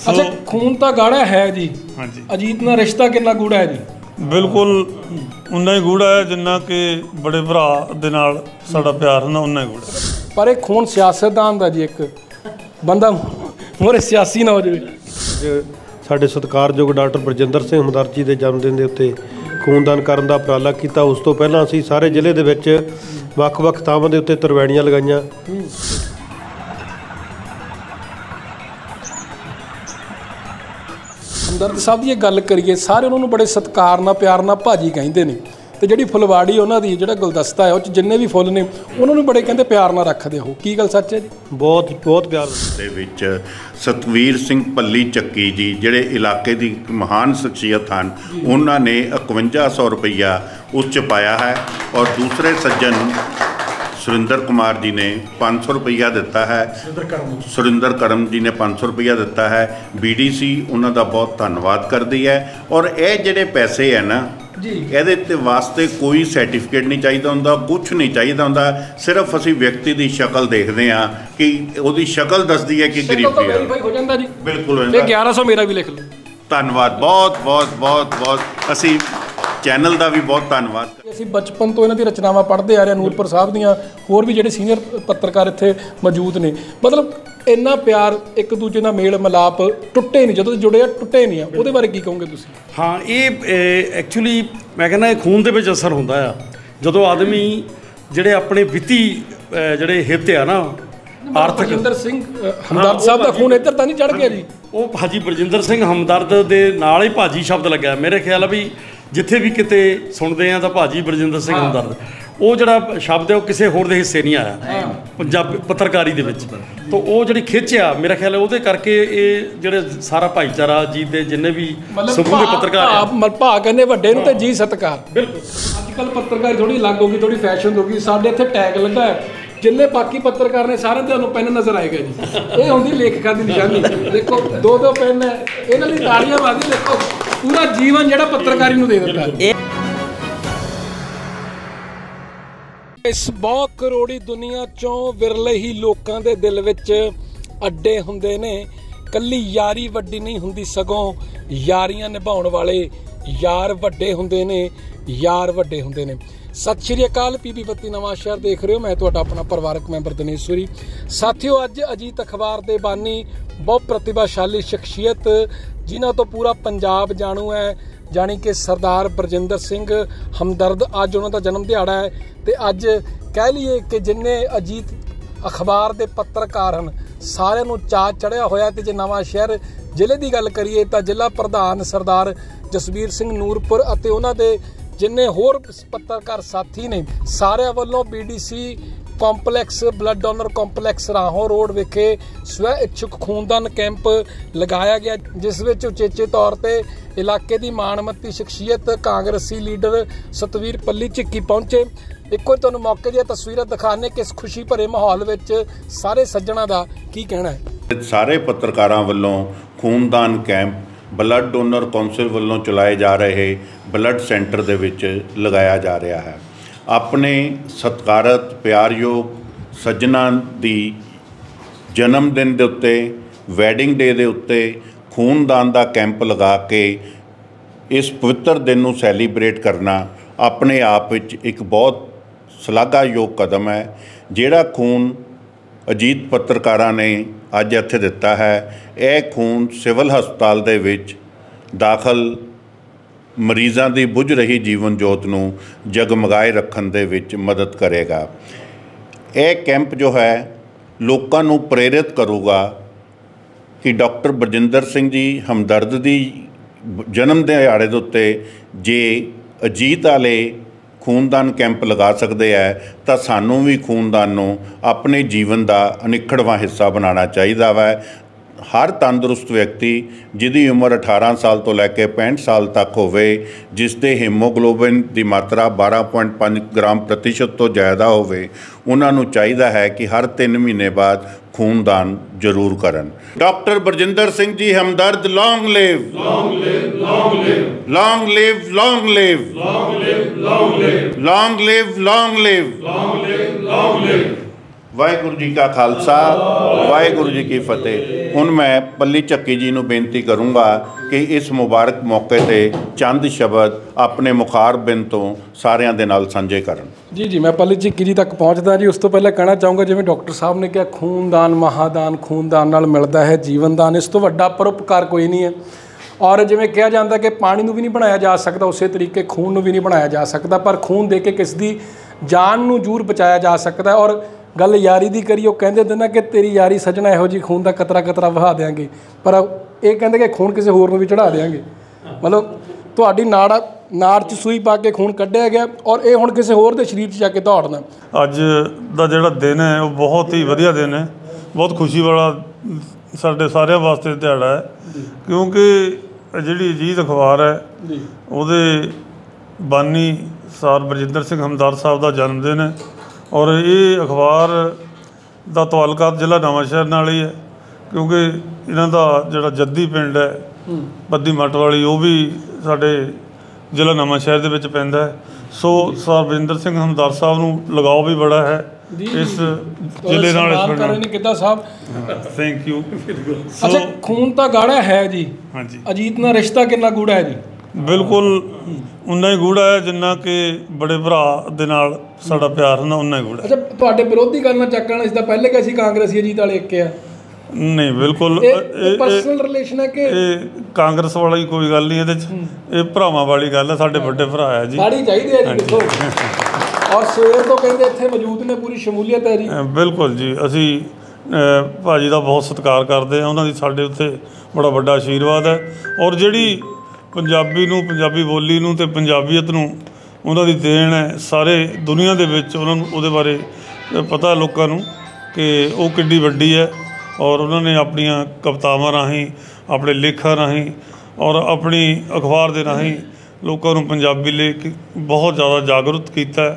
अच्छा खून तो गाढ़ा है जी। हाँ जी। अजीत नाल रिश्ता कितना गूढ़ा है जी? बिल्कुल उन्ना ही गूढ़ा है जिन्ना कि बड़े भरा दे नाल साडा प्यार ना उन्ना ही गूढ़ा। पर एक खून सियासतदान दा जी, एक बंदा मोरे सियासी ना हो जाए। ਸਾਡੇ ਸਤਿਕਾਰਯੋਗ ਡਾਕਟਰ ਬਰਜਿੰਦਰ ਸਿੰਘ ਹਮਦਰਦ ਜੀ ਦੇ ਜਨਮ ਦਿਨ ਦੇ ਉੱਤੇ ਖੂਨਦਾਨ ਕਰਨ ਦਾ ਉਪਰਾਲਾ ਕੀਤਾ। ਉਸ ਤੋਂ ਪਹਿਲਾਂ ਅਸੀਂ ਸਾਰੇ ਜ਼ਿਲ੍ਹੇ ਦੇ ਵਿੱਚ ਵੱਖ-ਵੱਖ ਥਾਵਾਂ ਦੇ ਉੱਤੇ ਤਰਵੈਣੀਆਂ ਲਗਾਈਆਂ। ਹਮਦਰਦ ਸਾਹਿਬ ਦੀ ਇਹ ਗੱਲ ਕਰੀਏ, ਸਾਰੇ ਉਹਨਾਂ ਨੂੰ ਬੜੇ ਸਤਿਕਾਰ ਨਾਲ ਪਿਆਰ ਨਾਲ ਭਾਜੀ ਕਹਿੰਦੇ ਨੇ, ਤੇ ਜਿਹੜੀ ਫੁਲਵਾੜੀ ਉਹਨਾਂ ਦੀ ਜਿਹੜਾ ਗੁਲਦਸਤਾ ਹੈ ਉਹ 'ਚ ਜਿੰਨੇ ਵੀ ਫੁੱਲ ਨੇ ਉਹਨਾਂ ਨੂੰ ਬੜੇ ਕਹਿੰਦੇ ਪਿਆਰ ਨਾਲ ਰੱਖਦੇ ਹੋ। ਕੀ ਗੱਲ ਸੱਚ ਹੈ ਜੀ? ਬਹੁਤ ਬਹੁਤ ਪਿਆਰ ਦੇ ਵਿੱਚ ਸਤਵੀਰ ਸਿੰਘ ਪੱਲੀ ਚੱਕੀ ਜੀ ਜਿਹੜੇ ਇਲਾਕੇ ਦੀ ਮਹਾਨ ਸ਼ਖਸੀਅਤ ਹਨ, ਉਹਨਾਂ ਨੇ 5100 ਰੁਪਈਆ ਉਸ 'ਚ ਪਾਇਆ ਹੈ। ਔਰ ਦੂਸਰੇ ਸੱਜਣ ਸੁਰਿੰਦਰ ਕੁਮਾਰ ਜੀ ਨੇ 500 ਰੁਪਈਆ ਦਿੱਤਾ ਹੈ। ਸੁਰਿੰਦਰ ਕਰਮ ਜੀ ਨੇ 500 ਰੁਪਈਆ ਦਿੱਤਾ ਹੈ। BDC ਉਹਨਾਂ ਦਾ ਬਹੁਤ ਧੰਨਵਾਦ ਕਰਦੀ ਹੈ। ਔਰ ਇਹ ਜਿਹੜੇ ਪੈਸੇ ਹੈ ਨਾ ਜੀ, ਇਹਦੇ ਤੇ ਵਾਸਤੇ ਕੋਈ ਸਰਟੀਫਿਕੇਟ ਨਹੀਂ ਚਾਹੀਦਾ ਹੁੰਦਾ, ਕੁਛ ਨਹੀਂ ਚਾਹੀਦਾ ਹੁੰਦਾ। ਸਿਰਫ ਅਸੀਂ ਵਿਅਕਤੀ ਦੀ ਸ਼ਕਲ ਦੇਖਦੇ ਹਾਂ ਕਿ ਉਹਦੀ ਸ਼ਕਲ ਦੱਸਦੀ ਹੈ ਕਿ ਗਰੀਬੀ ਹੈ। ਹੋ ਜਾਂਦਾ ਜੀ, ਬਿਲਕੁਲ। ਇਹ 1100 ਮੇਰਾ ਵੀ ਲਿਖ ਲਓ। ਧੰਨਵਾਦ, ਬਹੁਤ ਬਹੁਤ ਬਹੁਤ ਬਹੁਤ। ਅਸੀਂ ਚੈਨਲ ਦਾ ਵੀ ਬਹੁਤ ਧੰਨਵਾਦ। ਅਸੀਂ ਬਚਪਨ ਤੋਂ ਇਹਨਾਂ ਦੀ ਰਚਨਾਵਾਂ ਪੜ੍ਹਦੇ ਆ ਰਹੇ, ਨੂਰਪੁਰ ਸਾਹਿਬ ਦੀਆਂ, ਹੋਰ ਵੀ ਜਿਹੜੇ ਸੀਨੀਅਰ ਪੱਤਰਕਾਰ ਇੱਥੇ ਮੌਜੂਦ ਨੇ। ਮਤਲਬ ਇੰਨਾ ਪਿਆਰ, ਇੱਕ ਦੂਜੇ ਨਾਲ ਮੇਲ ਮਿਲਾਪ ਟੁੱਟੇ ਨਹੀਂ, ਜਦੋਂ ਜੁੜੇ ਆ ਟੁੱਟੇ ਨਹੀਂ ਆ। ਉਹਦੇ ਬਾਰੇ ਕੀ ਕਹੋਗੇ ਤੁਸੀਂ? ਹਾਂ, ਇਹ ਐਕਚੁਅਲੀ ਮੈਂ ਕਹਿੰਦਾ ਇਹ ਖੂਨ ਦੇ ਵਿੱਚ ਅਸਰ ਹੁੰਦਾ ਆ। ਜਦੋਂ ਆਦਮੀ ਜਿਹੜੇ ਆਪਣੇ ਵਿੱਤੀ ਜਿਹੜੇ ਹਿੱਤ ਆ ਨਾ, ਆਰਥਿਕ। ਬਰਜਿੰਦਰ ਸਿੰਘ ਹਮਦਰਦ ਸਾਹਿਬ ਦਾ ਖੂਨ ਇੱਧਰ ਤਾਂ ਨਹੀਂ ਚੜ੍ਹ ਗਿਆ ਜੀ? ਉਹ ਭਾਜੀ ਬਰਜਿੰਦਰ ਸਿੰਘ ਹਮਦਰਦ ਦੇ ਨਾਲ ਹੀ ਭਾਜੀ ਸ਼ਬਦ ਲੱਗਾ। ਮੇਰੇ ਖਿਆਲ ਆ ਵੀ ਜਿੱਥੇ ਵੀ ਕਿਤੇ ਸੁਣਦੇ ਆ ਤਾਂ ਭਾਜੀ ਬਰਜਿੰਦਰ ਸਿੰਘ ਹਮਦਰਦ, ਉਹ ਜਿਹੜਾ ਸ਼ਬਦ ਹੈ ਉਹ ਕਿਸੇ ਹੋਰ ਦੇ ਹਿੱਸੇ ਨਹੀਂ ਆਇਆ ਪੰਜਾਬੀ ਪੱਤਰਕਾਰੀ ਦੇ ਵਿੱਚ। ਤਾਂ ਉਹ ਜਿਹੜੀ ਖਿੱਚ ਆ, ਮੇਰਾ ਖਿਆਲ ਹੈ ਉਹਦੇ ਕਰਕੇ ਇਹ ਜਿਹੜੇ ਸਾਰਾ ਭਾਈਚਾਰਾ ਜੀ ਦੇ ਜਿੰਨੇ ਵੀ ਸਮੂਹ ਦੇ ਪੱਤਰਕਾਰ ਆ, ਭਾ ਕਹਿੰਦੇ ਵੱਡੇ ਨੂੰ ਤੇ ਜੀ ਸਤਿਕਾਰ। ਬਿਲਕੁਲ। ਅੱਜ ਕੱਲ੍ਹ ਪੱਤਰਕਾਰੀ ਥੋੜ੍ਹੀ ਅਲੱਗ ਹੋ ਗਈ, ਥੋੜ੍ਹੀ ਫੈਸ਼ਨ ਹੋ ਗਈ। ਸਾਡੇ ਇੱਥੇ ਟੈਗ ਲੱਗਾ ਹੈ, ਜਿੰਨੇ ਬਾਕੀ ਪੱਤਰਕਾਰ ਨੇ ਸਾਰਿਆਂ ਦੇ ਤੁਹਾਨੂੰ ਪੈਨ ਨਜ਼ਰ ਆਏਗਾ ਜੀ। ਇਹ ਹੁੰਦੀ ਲੇਖਕਾਂ ਦੀ ਨਿਸ਼ਾਨੀ। ਦੇਖੋ ਦੋ ਪੈਨ ਹੈ, ਇਹਨਾਂ ਲਈ ਤਾੜੀਆਂ ਵੱਜਦੀ। ਦੇਖੋ ਪੂਰਾ ਜੀਵਨ ਜਿਹੜਾ ਪੱਤਰਕਾਰੀ ਨੂੰ ਦੇ ਦਿੱਤਾ। ਇਸ ਬਹੁਤ ਕਰੋੜੀ ਦੁਨੀਆ ਚੋਂ ਵਿਰਲੇ ਹੀ ਲੋਕਾਂ ਦੇ ਦਿਲ ਵਿੱਚ ਅੱਡੇ ਹੁੰਦੇ ਨੇ। ਕੱਲੀ ਯਾਰੀ ਵੱਡੀ ਨਹੀਂ ਹੁੰਦੀ, ਸਗੋਂ ਯਾਰੀਆਂ ਨਿਭਾਉਣ ਵਾਲੇ ਯਾਰ ਵੱਡੇ ਹੁੰਦੇ ਨੇ, ਯਾਰ ਵੱਡੇ ਹੁੰਦੇ ਨੇ। ਸਤਿ ਸ਼੍ਰੀ ਅਕਾਲ। PB ਬੱਤੀ ਨਵਾਂ ਸ਼ਹਿਰ ਦੇਖ ਰਹੇ ਹੋ। ਮੈਂ ਤੁਹਾਡਾ ਆਪਣਾ ਪਰਿਵਾਰਕ ਮੈਂਬਰ ਦਿਨੇਸ਼ਵਰੀ। ਸਾਥੀਓ, ਅੱਜ ਅਜੀਤ ਅਖਬਾਰ ਦੇ ਬਾਨੀ, ਬਹੁਤ ਪ੍ਰਤਿਭਾਸ਼ਾਲੀ ਸ਼ਖਸੀਅਤ ਜਿਨ੍ਹਾਂ ਤੋਂ ਪੂਰਾ ਪੰਜਾਬ ਜਾਣੂ ਹੈ, ਜਾਣੀ ਕਿ ਸਰਦਾਰ ਬਰਜਿੰਦਰ ਸਿੰਘ ਹਮਦਰਦ। ਅੱਜ ਉਹਨਾਂ ਦਾ ਜਨਮ ਦਿਹਾੜਾ ਹੈ ਤੇ ਅੱਜ ਕਹਿ ਲਈਏ ਕਿ ਜਿੰਨੇ ਅਜੀਤ ਅਖਬਾਰ ਦੇ ਪੱਤਰਕਾਰ ਹਨ ਸਾਰਿਆਂ ਨੂੰ ਚਾਅ ਚੜ੍ਹਿਆ ਹੋਇਆ। ਤੇ ਜੇ ਨਵਾਂ ਸ਼ਹਿਰ ਜ਼ਿਲ੍ਹੇ ਦੀ ਗੱਲ ਕਰੀਏ ਤਾਂ ਜ਼ਿਲ੍ਹਾ ਪ੍ਰਧਾਨ ਸਰਦਾਰ ਜਸਵੀਰ ਸਿੰਘ ਨੂਰਪੁਰ ਅਤੇ ਉਹਨਾਂ ਦੇ ਜਿੰਨੇ ਹੋਰ ਪੱਤਰਕਾਰ ਸਾਥੀ ਨੇ, ਸਾਰਿਆਂ ਵੱਲੋਂ BDC complex, blood donor complex Rahon road ਵਿਖੇ ਸਵੈ ਇੱਛੁਕ ਖੂਨਦਾਨ ਕੈਂਪ ਲਗਾਇਆ ਗਿਆ, ਜਿਸ ਵਿੱਚ ਉਚੇਚੇ ਤੌਰ ਤੇ ਇਲਾਕੇ ਦੀ ਮਾਣਮੱਤੀ ਸ਼ਖਸੀਅਤ ਕਾਂਗਰਸੀ ਲੀਡਰ ਸਤਵੀਰ ਪੱਲੀ ਝਿੱਕੀ ਪਹੁੰਚੇ। ਇੱਕੋ ਤੁਹਾਨੂੰ ਮੌਕੇ ਦੀਆਂ ਤਸਵੀਰਾਂ ਦਿਖਾਣੇ ਕਿ ਇਸ ਖੁਸ਼ੀ ਭਰੇ ਮਾਹੌਲ ਵਿੱਚ ਸਾਰੇ ਸੱਜਣਾਂ ਦਾ ਕੀ ਕਹਿਣਾ ਹੈ। ਸਾਰੇ ਪੱਤਰਕਾਰਾਂ ਵੱਲੋਂ ਖੂਨਦਾਨ ਕੈਂਪ ਬਲੱਡ ਡੋਨਰ ਕੌਂਸਲ ਵੱਲੋਂ ਚਲਾਏ ਜਾ ਰਹੇ ਬਲੱਡ ਸੈਂਟਰ ਦੇ ਵਿੱਚ ਲਗਾਇਆ ਜਾ ਰਿਹਾ ਹੈ। ਆਪਣੇ ਸਤਿਕਾਰਤ ਪਿਆਰਯੋਗ ਸੱਜਣਾਂ ਦੀ ਜਨਮ ਦਿਨ ਦੇ ਉੱਤੇ, ਵੈਡਿੰਗ ਡੇ ਦੇ ਉੱਤੇ ਖੂਨਦਾਨ ਦਾ ਕੈਂਪ ਲਗਾ ਕੇ ਇਸ ਪਵਿੱਤਰ ਦਿਨ ਨੂੰ ਸੈਲੀਬ੍ਰੇਟ ਕਰਨਾ ਆਪਣੇ ਆਪ ਵਿੱਚ ਇੱਕ ਬਹੁਤ ਸ਼ਲਾਘਾਯੋਗ ਕਦਮ ਹੈ। ਜਿਹੜਾ ਖੂਨ ਅਜੀਤ ਪੱਤਰਕਾਰਾਂ ਨੇ ਅੱਜ ਇੱਥੇ ਦਿੱਤਾ ਹੈ, ਇਹ ਖੂਨ ਸਿਵਲ ਹਸਪਤਾਲ ਦੇ ਵਿੱਚ ਦਾਖਲ ਮਰੀਜ਼ਾਂ ਦੀ ਬੁਝ ਰਹੀ ਜੀਵਨ ਜੋਤ ਨੂੰ ਜਗਮਗਾਏ ਰੱਖਣ ਦੇ ਵਿੱਚ ਮਦਦ ਕਰੇਗਾ। ਇਹ ਕੈਂਪ ਜੋ ਹੈ ਲੋਕਾਂ ਨੂੰ ਪ੍ਰੇਰਿਤ ਕਰੂਗਾ ਕਿ ਡਾਕਟਰ ਬਰਜਿੰਦਰ ਸਿੰਘ ਜੀ ਹਮਦਰਦ ਦੀ ਜਨਮ ਦਿਹਾੜੇ ਦੇ ਉੱਤੇ ਜੇ ਅਜੀਤ ਵਾਲੇ ਖੂਨਦਾਨ ਕੈਂਪ ਲਗਾ ਸਕਦੇ ਹੈ ਤਾਂ ਸਾਨੂੰ ਵੀ ਖੂਨਦਾਨ ਨੂੰ ਆਪਣੇ ਜੀਵਨ ਦਾ ਅਨਿੱਖੜਵਾਂ ਹਿੱਸਾ ਬਣਾਉਣਾ ਚਾਹੀਦਾ ਵਾ। ਹਰ ਤੰਦਰੁਸਤ ਵਿਅਕਤੀ ਜਿਹਦੀ ਉਮਰ 18 ਸਾਲ ਤੋਂ ਲੈ ਕੇ 65 ਸਾਲ ਤੱਕ ਹੋਵੇ, ਜਿਸ ਦੇ ਹੀਮੋਗਲੋਬਿਨ ਦੀ ਮਾਤਰਾ 12.5 ਗ੍ਰਾਮ ਪ੍ਰਤੀਸ਼ਤ ਤੋਂ ਜ਼ਿਆਦਾ ਹੋਵੇ, ਉਹਨਾਂ ਨੂੰ ਚਾਹੀਦਾ ਹੈ ਕਿ ਹਰ 3 ਮਹੀਨੇ ਬਾਅਦ ਖੂਨਦਾਨ ਜ਼ਰੂਰ ਕਰਨ। ਡਾਕਟਰ ਬਰਜਿੰਦਰ ਸਿੰਘ ਜੀ ਹਮਦਰਦ, ਲੌਂਗ ਲਿਵ, ਲੌਂਗ ਲਿਵ, ਲੌਂਗ ਲਿਵ, ਲੌਂਗ ਲਿਵ, ਲੌਂਗ ਲਿਵ, ਲੌਂਗ ਲਿਵ, ਲੌਂਗ ਲਿਵ, ਲੌਂਗ ਲਿਵ, ਲੌਂਗ ਲਿਵ, ਲੌਂਗ ਲਿਵ, ਲੌਂਗ ਲਿਵ। ਵਾਹਿਗੁਰੂ ਜੀ ਕਾ ਖਾਲਸਾ ਵਾਹਿਗੁਰੂ ਜੀ ਕੀ ਫਤਿਹ। ਹੁਣ ਮੈਂ ਪੱਲੀ ਚੱਕੀ ਜੀ ਨੂੰ ਬੇਨਤੀ ਕਰੂੰਗਾ ਕਿ ਇਸ ਮੁਬਾਰਕ ਮੌਕੇ ਤੇ ਚੰਦ ਸ਼ਬਦ ਆਪਣੇ ਮੁਖਾਰਬਿੰਦ ਤੋਂ ਸਾਰਿਆਂ ਦੇ ਨਾਲ ਸਾਂਝੇ ਕਰਨ। ਜੀ ਮੈਂ ਪੱਲੀ ਚੱਕੀ ਜੀ ਤੱਕ ਪਹੁੰਚਦਾ ਜੀ। ਉਸ ਤੋਂ ਪਹਿਲਾਂ ਕਹਿਣਾ ਚਾਹੂੰਗਾ, ਜਿਵੇਂ ਡਾਕਟਰ ਸਾਹਿਬ ਨੇ ਕਿਹਾ ਖੂਨਦਾਨ ਮਹਾਦਾਨ, ਖੂਨਦਾਨ ਨਾਲ ਮਿਲਦਾ ਹੈ ਜੀਵਨਦਾਨ। ਇਸ ਤੋਂ ਵੱਡਾ ਪਰਉਪਕਾਰ ਕੋਈ ਨਹੀਂ ਹੈ। ਔਰ ਜਿਵੇਂ ਕਿਹਾ ਜਾਂਦਾ ਕਿ ਪਾਣੀ ਨੂੰ ਵੀ ਨਹੀਂ ਬਣਾਇਆ ਜਾ ਸਕਦਾ, ਉਸੇ ਤਰੀਕੇ ਖੂਨ ਨੂੰ ਵੀ ਨਹੀਂ ਬਣਾਇਆ ਜਾ ਸਕਦਾ, ਪਰ ਖੂਨ ਦੇ ਕੇ ਕਿਸ ਦੀ ਜਾਨ ਨੂੰ ਜ਼ਰੂਰ ਬਚਾਇਆ ਜਾ ਸਕਦਾ। ਔਰ ਗੱਲ ਯਾਰੀ ਦੀ ਕਰੀ, ਉਹ ਕਹਿੰਦੇ ਹੁੰਦੇ ਨਾ ਕਿ ਤੇਰੀ ਯਾਰੀ ਸਜਣਾ ਇਹੋ ਜਿਹੀ ਖੂਨ ਦਾ ਕਤਰਾ ਕਤਰਾ ਵਹਾ ਦਿਆਂਗੇ, ਪਰ ਇਹ ਕਹਿੰਦੇ ਕਿ ਖੂਨ ਕਿਸੇ ਹੋਰ ਨੂੰ ਵੀ ਚੜ੍ਹਾ ਦਿਆਂਗੇ। ਮਤਲਬ ਤੁਹਾਡੀ ਨਾੜ 'ਚ ਸੂਈ ਪਾ ਕੇ ਖੂਨ ਕੱਢਿਆ ਗਿਆ ਔਰ ਇਹ ਹੁਣ ਕਿਸੇ ਹੋਰ ਦੇ ਸਰੀਰ 'ਚ ਜਾ ਕੇ ਦੌੜਨਾ। ਅੱਜ ਦਾ ਜਿਹੜਾ ਦਿਨ ਹੈ ਉਹ ਬਹੁਤ ਹੀ ਵਧੀਆ ਦਿਨ ਹੈ, ਬਹੁਤ ਖੁਸ਼ੀ ਵਾਲਾ ਸਾਡੇ ਸਾਰਿਆਂ ਵਾਸਤੇ ਦਿਹਾੜਾ ਹੈ, ਕਿਉਂਕਿ ਜਿਹੜੀ ਅਜੀਤ ਅਖਬਾਰ ਹੈ ਉਹਦੇ ਬਾਨੀ ਸਰ ਬਰਜਿੰਦਰ ਸਿੰਘ ਹਮਦਰਦ ਸਾਹਿਬ ਦਾ ਜਨਮ ਦਿਨ ਹੈ। ਔਰ ਇਹ ਅਖਬਾਰ ਦਾ ਤਾਲੁਕਾਤ ਜ਼ਿਲ੍ਹਾ ਨਵਾਂਸ਼ਹਿਰ ਨਾਲ ਹੀ ਹੈ, ਕਿਉਂਕਿ ਇਹਨਾਂ ਦਾ ਜਿਹੜਾ ਜੱਦੀ ਪਿੰਡ ਹੈ ਬੱਦੀ ਮੱਟ ਵਾਲੀ, ਉਹ ਵੀ ਸਾਡੇ ਜ਼ਿਲ੍ਹਾ ਨਵਾਂਸ਼ਹਿਰ ਦੇ ਵਿੱਚ ਪੈਂਦਾ ਹੈ। ਸੋ ਸਰ ਬਰਜਿੰਦਰ ਸਿੰਘ ਹਮਦਰਦ ਸਾਹਿਬ ਨੂੰ ਲਗਾਓ ਵੀ ਬੜਾ ਹੈ ਇਸ ਜ਼ਿਲ੍ਹੇ ਨਾਲ। ਕਿੱਦਾਂ ਸਾਹਿਬ, ਥੈਂਕ ਯੂ। ਅੱਛਾ, ਖੂਨ ਤਾਂ ਗਾੜਾ ਹੈ ਜੀ। ਹਾਂਜੀ, ਅਜੀਤ ਨਾਲ ਰਿਸ਼ਤਾ ਕਿੰਨਾ ਗੂੜਾ ਹੈ ਜੀ? ਬਿਲਕੁਲ ਉਨਾ ਹੀ ਗੂੜਾ ਹੈ ਜਿੰਨਾ ਕਿ ਬੜੇ ਭਰਾ ਦੇ ਨਾਲ ਸਾਡਾ ਪਿਆਰ ਹੁੰਦਾ, ਉਨਾ ਹੀ ਗੂੜਾ। ਅੱਛਾ, ਤੁਹਾਡੇ ਵਿਰੋਧੀ ਗੱਲ ਨਾਲ ਚੱਕਣਾ, ਇਸ ਦਾ ਪਹਿਲੇ ਕਿ ਅਸੀਂ ਕਾਂਗਰਸੀ ਅਜੀਤ ਵਾਲੇ ਇੱਕ ਆ? ਨਹੀਂ, ਬਿਲਕੁਲ ਪਰਸਨਲ ਰਿਲੇਸ਼ਨ ਹੈ ਕਿ ਇਹ ਕਾਂਗਰਸ ਵਾਲਾ ਹੀ ਕੋਈ ਗੱਲ ਨਹੀਂ ਇਹਦੇ 'ਚ, ਇਹ ਭਰਾਵਾਂ ਵਾਲੀ ਗੱਲ ਹੈ। ਸਾਡੇ ਵੱਡੇ ਭਰਾ ਹੈ ਜੀ, ਸਾੜੀ ਚਾਹੀਦੀ ਹੈ ਜੀ ਦੇਖੋ। ਔਰ ਸਵੇਰ ਤੋਂ ਕਹਿੰਦੇ ਇੱਥੇ ਮੌਜੂਦ ਨੇ, ਪੂਰੀ ਸ਼ਮੂਲੀਅਤ ਹੈ ਜੀ। ਬਿਲਕੁਲ ਜੀ, ਅਸੀਂ ਭਾਜੀ ਦਾ ਬਹੁਤ ਸਤਿਕਾਰ ਕਰਦੇ ਹਾਂ, ਉਹਨਾਂ ਦੀ ਸਾਡੇ ਉੱਤੇ ਬੜਾ ਵੱਡਾ ਆਸ਼ੀਰਵਾਦ ਹੈ। ਔਰ ਜਿਹੜੀ ਪੰਜਾਬੀ ਨੂੰ, ਪੰਜਾਬੀ ਬੋਲੀ ਨੂੰ ਅਤੇ ਪੰਜਾਬੀਅਤ ਨੂੰ ਉਹਨਾਂ ਦੀ ਦੇਣ ਹੈ, ਸਾਰੇ ਦੁਨੀਆ ਦੇ ਵਿੱਚ ਉਹਨਾਂ ਨੂੰ ਉਹਦੇ ਬਾਰੇ ਪਤਾ ਲੋਕਾਂ ਨੂੰ ਕਿ ਉਹ ਕਿੱਡੀ ਵੱਡੀ ਹੈ। ਔਰ ਉਹਨਾਂ ਨੇ ਆਪਣੀਆਂ ਕਵਿਤਾਵਾਂ ਰਾਹੀਂ, ਆਪਣੇ ਲੇਖਾਂ ਰਾਹੀਂ ਔਰ ਆਪਣੀ ਅਖਬਾਰ ਦੇ ਰਾਹੀਂ ਲੋਕਾਂ ਨੂੰ ਪੰਜਾਬੀ ਲਈ ਬਹੁਤ ਜ਼ਿਆਦਾ ਜਾਗਰੂਕ ਕੀਤਾ।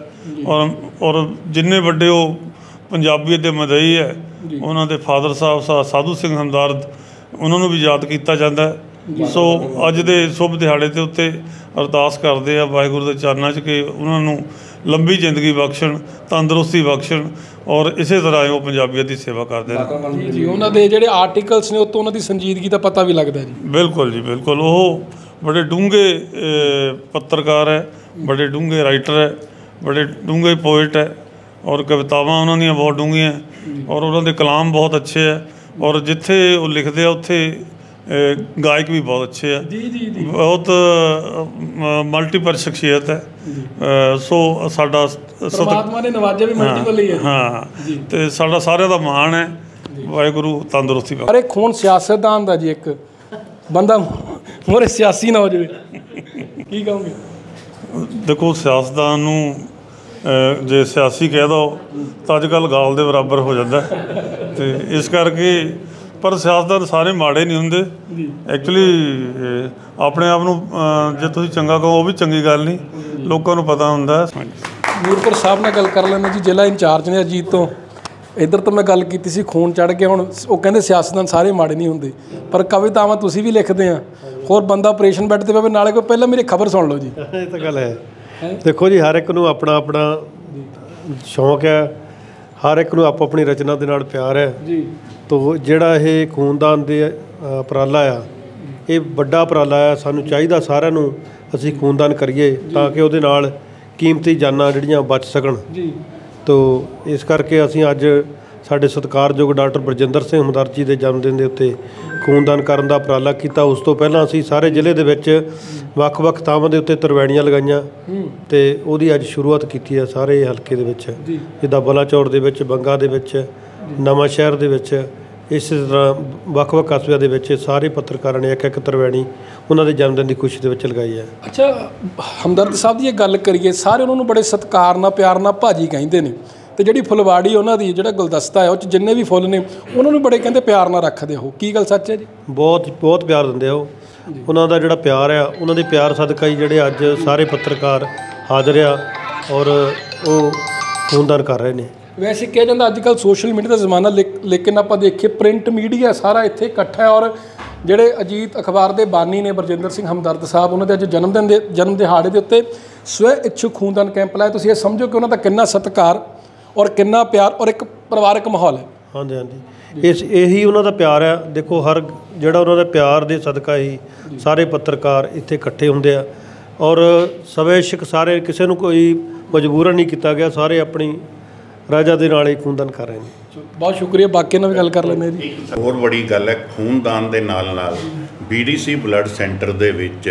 ਔਰ ਜਿੰਨੇ ਵੱਡੇ ਉਹ ਪੰਜਾਬੀਅਤ ਦੇ ਮਦਈ ਹੈ, ਉਹਨਾਂ ਦੇ ਫਾਦਰ ਸਾਹਿਬ ਸਾਧੂ ਸਿੰਘ ਹਮਦਰਦ, ਉਹਨਾਂ ਨੂੰ ਵੀ ਯਾਦ ਕੀਤਾ ਜਾਂਦਾ। ਸੋ ਅੱਜ ਦੇ ਸ਼ੁਭ ਦਿਹਾੜੇ ਦੇ ਉੱਤੇ ਅਰਦਾਸ ਕਰਦੇ ਆ ਵਾਹਿਗੁਰੂ ਦੇ ਚਰਨਾਂ 'ਚ ਕਿ ਉਹਨਾਂ ਨੂੰ ਲੰਬੀ ਜ਼ਿੰਦਗੀ ਬਖਸ਼ਣ, ਤੰਦਰੁਸਤੀ ਬਖਸ਼ਣ ਔਰ ਇਸੇ ਤਰ੍ਹਾਂ ਉਹ ਪੰਜਾਬੀਅਤ ਦੀ ਸੇਵਾ ਕਰਦੇ ਨੇ। ਜੀ ਉਹਨਾਂ ਦੇ ਜਿਹੜੇ ਆਰਟੀਕਲਸ ਨੇ ਉਹ ਤੋਂ ਉਹਨਾਂ ਦੀ ਸੰਜੀਦਗੀ ਦਾ ਪਤਾ ਵੀ ਲੱਗਦਾ ਜੀ। ਬਿਲਕੁਲ ਜੀ, ਬਿਲਕੁਲ। ਉਹ ਬੜੇ ਡੂੰਘੇ ਪੱਤਰਕਾਰ ਹੈ, ਬੜੇ ਡੂੰਘੇ ਰਾਈਟਰ ਹੈ, ਬੜੇ ਡੂੰਘੇ ਪੋਇਟ ਹੈ ਔਰ ਕਵਿਤਾਵਾਂ ਉਹਨਾਂ ਦੀਆਂ ਬਹੁਤ ਡੂੰਘੀਆਂ ਔਰ ਉਹਨਾਂ ਦੇ ਕਲਾਮ ਬਹੁਤ ਅੱਛੇ ਹੈ। ਔਰ ਜਿੱਥੇ ਉਹ ਲਿਖਦੇ ਆ ਉੱਥੇ ਗਾਇਕ ਵੀ ਬਹੁਤ ਅੱਛੇ ਆ। ਬਹੁਤ ਮਲਟੀਪਲ ਸ਼ਖਸੀਅਤ ਹੈ। ਸੋ ਸਾਡਾ ਪਰਮਾਤਮਾ ਨੇ ਨਵਾਜ਼ਿਆ ਵੀ ਮਲਟੀਪਲ ਹੀ ਹੈ। ਹਾਂ, ਅਤੇ ਸਾਡਾ ਸਾਰਿਆਂ ਦਾ ਮਾਣ ਹੈ। ਵਾਹਿਗੁਰੂ ਤੰਦਰੁਸਤੀ ਬਖਸ਼ੇ। ਅਰੇ ਖੂਨ ਸਿਆਸਤਦਾਨ ਦਾ ਜੀ, ਇੱਕ ਬੰਦਾ ਮੋਰੇ ਸਿਆਸੀ ਨਾ ਹੋ ਜਾਵੇ, ਕੀ ਕਹੋਗੇ? ਦੇਖੋ, ਸਿਆਸਤਦਾਨ ਨੂੰ ਜੇ ਸਿਆਸੀ ਕਹਿ ਦਿਓ ਤਾਂ ਅੱਜ ਕੱਲ੍ਹ ਗਾਲ ਦੇ ਬਰਾਬਰ ਹੋ ਜਾਂਦਾ, ਅਤੇ ਇਸ ਕਰਕੇ ਪਰ ਸਿਆਸਤਦਾਨ ਸਾਰੇ ਮਾੜੇ ਨਹੀਂ ਹੁੰਦੇ। ਐਕਚੁਅਲੀ ਆਪਣੇ ਆਪ ਨੂੰ ਜੇ ਤੁਸੀਂ ਚੰਗਾ ਕਹੋ ਉਹ ਵੀ ਚੰਗੀ ਗੱਲ ਨਹੀਂ, ਲੋਕਾਂ ਨੂੰ ਪਤਾ ਹੁੰਦਾ। ਨੂਰਪੁਰ ਸਾਹਿਬ ਨਾਲ ਗੱਲ ਕਰ ਲੈਂਦੇ ਜੀ, ਜ਼ਿਲ੍ਹਾ ਇੰਚਾਰਜ ਨੇ ਅਜੀਤ ਤੋਂ। ਇੱਧਰ ਤੋਂ ਮੈਂ ਗੱਲ ਕੀਤੀ ਸੀ ਖੂਨ ਚੜ੍ਹ ਕੇ, ਹੁਣ ਉਹ ਕਹਿੰਦੇ ਸਿਆਸਤਦਾਨ ਸਾਰੇ ਮਾੜੇ ਨਹੀਂ ਹੁੰਦੇ, ਪਰ ਕਵਿਤਾਵਾਂ ਤੁਸੀਂ ਵੀ ਲਿਖਦੇ ਆ। ਹੋਰ ਬੰਦਾ ਆਪਰੇਸ਼ਨ ਬੈੱਡ 'ਤੇ ਪਵੇ ਨਾਲੇ ਕੋਈ ਪਹਿਲਾਂ ਮੇਰੀ ਖਬਰ ਸੁਣ ਲਓ ਜੀ। ਇਹ ਤਾਂ ਗੱਲ ਹੈ। ਦੇਖੋ ਜੀ, ਹਰ ਇੱਕ ਨੂੰ ਆਪਣਾ ਆਪਣਾ ਸ਼ੌਂਕ ਹੈ, ਹਰ ਇੱਕ ਨੂੰ ਆਪੋ ਆਪਣੀ ਰਚਨਾ ਦੇ ਨਾਲ ਪਿਆਰ ਹੈ ਜੀ। ਤੋ ਜਿਹੜਾ ਇਹ ਖੂਨਦਾਨ ਦੇ ਉਪਰਾਲਾ ਆ, ਇਹ ਵੱਡਾ ਉਪਰਾਲਾ ਆ। ਸਾਨੂੰ ਚਾਹੀਦਾ ਸਾਰਿਆਂ ਨੂੰ ਅਸੀਂ ਖੂਨਦਾਨ ਕਰੀਏ ਤਾਂ ਕਿ ਉਹਦੇ ਨਾਲ ਕੀਮਤੀ ਜਾਨਾਂ ਜਿਹੜੀਆਂ ਬਚ ਸਕਣ ਜੀ। ਤੋ ਇਸ ਕਰਕੇ ਅਸੀਂ ਅੱਜ ਸਾਡੇ ਸਤਿਕਾਰਯੋਗ ਡਾਕਟਰ ਬਰਜਿੰਦਰ ਸਿੰਘ ਹਮਦਰਦ ਜੀ ਦੇ ਜਨਮ ਦਿਨ ਦੇ ਉੱਤੇ ਖੂਨਦਾਨ ਕਰਨ ਦਾ ਉਪਰਾਲਾ ਕੀਤਾ। ਉਸ ਤੋਂ ਪਹਿਲਾਂ ਅਸੀਂ ਸਾਰੇ ਜ਼ਿਲ੍ਹੇ ਦੇ ਵਿੱਚ ਵੱਖ-ਵੱਖ ਥਾਵਾਂ ਦੇ ਉੱਤੇ ਤਰਵੈਣੀਆਂ ਲਗਾਈਆਂ ਅਤੇ ਉਹਦੀ ਅੱਜ ਸ਼ੁਰੂਆਤ ਕੀਤੀ ਹੈ ਸਾਰੇ ਹਲਕੇ ਦੇ ਵਿੱਚ, ਜਿੱਦਾਂ ਬਲਾਚੌਰ ਦੇ ਵਿੱਚ, ਬੰਗਾ ਦੇ ਵਿੱਚ, ਨਵਾਂਸ਼ਹਿਰ ਦੇ ਵਿੱਚ, ਇਸੇ ਤਰ੍ਹਾਂ ਵੱਖ-ਵੱਖ ਕਸਬਿਆਂ ਦੇ ਵਿੱਚ ਸਾਰੇ ਪੱਤਰਕਾਰਾਂ ਨੇ ਇੱਕ ਤਰਵੈਣੀ ਉਹਨਾਂ ਦੇ ਜਨਮ ਦਿਨ ਦੀ ਖੁਸ਼ੀ ਦੇ ਵਿੱਚ ਲਗਾਈ ਹੈ। ਅੱਛਾ, ਹਮਦਰਦ ਸਾਹਿਬ ਦੀ ਇਹ ਗੱਲ ਕਰੀਏ, ਸਾਰੇ ਉਹਨਾਂ ਨੂੰ ਬੜੇ ਸਤਿਕਾਰ ਨਾਲ, ਪਿਆਰ ਨਾਲ ਭਾਜੀ ਕਹਿੰਦੇ ਨੇ, ਅਤੇ ਜਿਹੜੀ ਫੁਲਵਾੜੀ ਉਹਨਾਂ ਦੀ ਜਿਹੜਾ ਗੁਲਦਸਤਾ ਹੈ ਉਹ 'ਚ ਜਿੰਨੇ ਵੀ ਫੁੱਲ ਨੇ ਉਹਨਾਂ ਨੂੰ ਬੜੇ ਕਹਿੰਦੇ ਪਿਆਰ ਨਾਲ ਰੱਖਦੇ ਹੋ, ਕੀ ਗੱਲ ਸੱਚ ਹੈ ਜੀ? ਬਹੁਤ ਬਹੁਤ ਪਿਆਰ ਦਿੰਦੇ ਆ ਉਹ। ਉਹਨਾਂ ਦਾ ਜਿਹੜਾ ਪਿਆਰ ਆ, ਉਹਨਾਂ ਦੇ ਪਿਆਰ ਸਦਕਾ ਹੀ ਜਿਹੜੇ ਅੱਜ ਸਾਰੇ ਪੱਤਰਕਾਰ ਹਾਜ਼ਰ ਆ ਔਰ ਉਹ ਖੂਨਦਾਨ ਕਰ ਰਹੇ ਨੇ। ਵੈਸੇ ਕਿਹਾ ਜਾਂਦਾ ਅੱਜ ਕੱਲ੍ਹ ਸੋਸ਼ਲ ਮੀਡੀਆ ਦਾ ਜ਼ਮਾਨਾ, ਲੇਕਿਨ ਆਪਾਂ ਦੇਖੀਏ ਪ੍ਰਿੰਟ ਮੀਡੀਆ ਸਾਰਾ ਇੱਥੇ ਇਕੱਠਾ ਹੈ। ਔਰ ਜਿਹੜੇ ਅਜੀਤ ਅਖਬਾਰ ਦੇ ਬਾਨੀ ਨੇ ਬਰਜਿੰਦਰ ਸਿੰਘ ਹਮਦਰਦ ਸਾਹਿਬ, ਉਹਨਾਂ ਦੇ ਅੱਜ ਜਨਮ ਦਿਹਾੜੇ ਦੇ ਉੱਤੇ ਸਵੈ ਇੱਛੁਕ ਖੂਨਦਾਨ ਕੈਂਪ ਲਾਇਆ। ਤੁਸੀਂ ਇਹ ਸਮਝੋ ਕਿ ਉਹਨਾਂ ਦਾ ਕਿੰਨਾ ਸਤਿਕਾਰ ਔਰ ਕਿੰਨਾ ਪਿਆਰ ਔਰ ਇੱਕ ਪਰਿਵਾਰਕ ਮਾਹੌਲ ਹੈ। ਹਾਂਜੀ ਹਾਂਜੀ, ਇਹੀ ਉਹਨਾਂ ਦਾ ਪਿਆਰ ਆ। ਦੇਖੋ ਹਰ ਜਿਹੜਾ ਉਹਨਾਂ ਦਾ ਪਿਆਰ ਦੇ ਸਦਕਾ ਹੀ ਸਾਰੇ ਪੱਤਰਕਾਰ ਇੱਥੇ ਇਕੱਠੇ ਹੁੰਦੇ ਆ ਔਰ ਸਵੈਛਿਕ ਸਾਰੇ, ਕਿਸੇ ਨੂੰ ਕੋਈ ਮਜਬੂਰਨ ਨਹੀਂ ਕੀਤਾ ਗਿਆ, ਸਾਰੇ ਆਪਣੀ ਰਾਜਾ ਦੇ ਨਾਲ ਹੀ ਖੂਨਦਾਨ ਕਰ ਰਹੇ ਨੇ। ਬਹੁਤ ਸ਼ੁਕਰੀਆ, ਬਾਕੀ ਨਾਲ ਵੀ ਗੱਲ ਕਰ ਲੈਂਦੇ ਜੀ। ਹੋਰ ਬੜੀ ਗੱਲ ਹੈ, ਖੂਨਦਾਨ ਦੇ ਨਾਲ ਨਾਲ BDC ਬਲੱਡ ਸੈਂਟਰ ਦੇ ਵਿੱਚ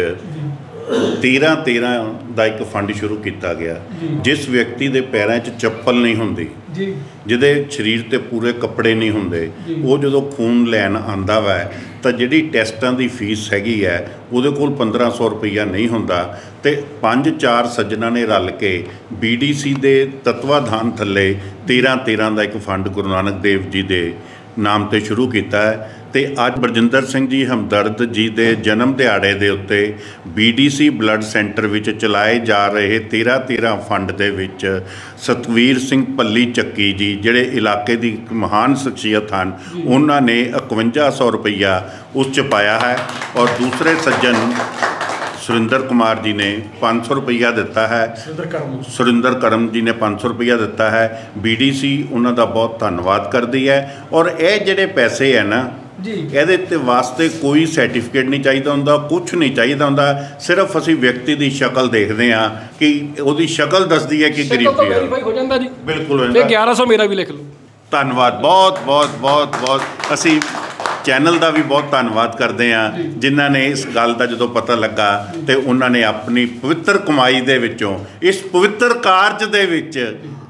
13 ਦਾ ਇੱਕ ਫੰਡ ਸ਼ੁਰੂ ਕੀਤਾ ਗਿਆ। ਜਿਸ ਵਿਅਕਤੀ ਦੇ ਪੈਰਾਂ 'ਚ ਚੱਪਲ ਨਹੀਂ ਹੁੰਦੀ, ਜਿਹਦੇ ਸਰੀਰ 'ਤੇ ਪੂਰੇ ਕੱਪੜੇ ਨਹੀਂ ਹੁੰਦੇ, ਉਹ ਜਦੋਂ ਖੂਨ ਲੈਣ ਆਉਂਦਾ ਵਾ ਤਾਂ ਜਿਹੜੀ ਟੈਸਟਾਂ ਦੀ ਫੀਸ ਹੈਗੀ ਹੈ ਉਹਦੇ ਕੋਲ 1500 ਰੁਪਈਆ ਨਹੀਂ ਹੁੰਦਾ, ਅਤੇ 5-4 ਸੱਜਣਾਂ ਨੇ ਰਲ ਕੇ BDC ਦੇ ਤਤਵਾਧਾਨ ਥੱਲੇ 13 ਦਾ ਇੱਕ ਫੰਡ ਗੁਰੂ ਨਾਨਕ ਦੇਵ ਜੀ ਦੇ ਨਾਮ 'ਤੇ ਸ਼ੁਰੂ ਕੀਤਾ ਹੈ। ਅਤੇ ਅੱਜ ਬਰਜਿੰਦਰ ਸਿੰਘ ਜੀ ਹਮਦਰਦ ਜੀ ਦੇ ਜਨਮ ਦਿਹਾੜੇ ਦੇ ਉੱਤੇ BDC ਬਲੱਡ ਸੈਂਟਰ ਵਿੱਚ ਚਲਾਏ ਜਾ ਰਹੇ 13 ਫੰਡ ਦੇ ਵਿੱਚ ਸਤਵੀਰ ਸਿੰਘ ਭੱਲੀ ਚੱਕੀ ਜੀ, ਜਿਹੜੇ ਇਲਾਕੇ ਦੀ ਇੱਕ ਮਹਾਨ ਸ਼ਖਸੀਅਤ ਹਨ, ਉਹਨਾਂ ਨੇ 5100 ਰੁਪਈਆ ਉਸ 'ਚ ਪਾਇਆ ਹੈ। ਔਰ ਦੂਸਰੇ ਸੱਜਣ ਸੁਰਿੰਦਰ ਕੁਮਾਰ ਜੀ ਨੇ 500 ਰੁਪਈਆ ਦਿੱਤਾ ਹੈ। ਸੁਰਿੰਦਰ ਕਰਮ ਜੀ ਨੇ 500 ਰੁਪਈਆ ਦਿੱਤਾ ਹੈ। BDC ਉਹਨਾਂ ਦਾ ਬਹੁਤ ਧੰਨਵਾਦ ਕਰਦੀ ਹੈ। ਔਰ ਇਹ ਜਿਹੜੇ ਪੈਸੇ ਹੈ ਨਾ ਜੀ, ਇਹਦੇ ਤੇ ਵਾਸਤੇ ਕੋਈ ਸਰਟੀਫਿਕੇਟ ਨਹੀਂ ਚਾਹੀਦਾ ਹੁੰਦਾ, ਕੁਛ ਨਹੀਂ ਚਾਹੀਦਾ ਹੁੰਦਾ, ਸਿਰਫ ਅਸੀਂ ਵਿਅਕਤੀ ਦੀ ਸ਼ਕਲ ਦੇਖਦੇ ਹਾਂ ਕਿ ਉਹਦੀ ਸ਼ਕਲ ਦੱਸਦੀ ਹੈ ਕਿ ਗਰੀਬੀ ਹੈ। ਹੋ ਜਾਂਦਾ ਜੀ, ਬਿਲਕੁਲ। 1100 ਮੇਰਾ ਵੀ ਲਿਖ ਲਓ। ਧੰਨਵਾਦ, ਬਹੁਤ। ਅਸੀਂ ਚੈਨਲ ਦਾ ਵੀ ਬਹੁਤ ਧੰਨਵਾਦ ਕਰਦੇ ਹਾਂ, ਜਿਨ੍ਹਾਂ ਨੇ ਇਸ ਗੱਲ ਦਾ ਜਦੋਂ ਪਤਾ ਲੱਗਾ ਤੇ ਉਹਨਾਂ ਨੇ ਆਪਣੀ ਪਵਿੱਤਰ ਕਮਾਈ ਦੇ ਵਿੱਚੋਂ ਇਸ ਪਵਿੱਤਰ ਕਾਰਜ ਦੇ ਵਿੱਚ